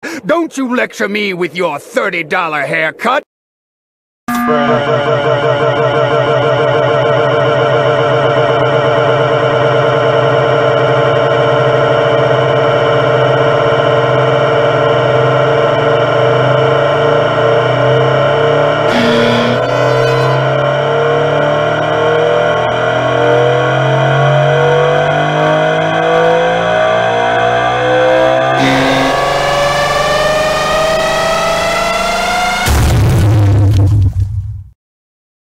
Don't you lecture me with your $30 haircut!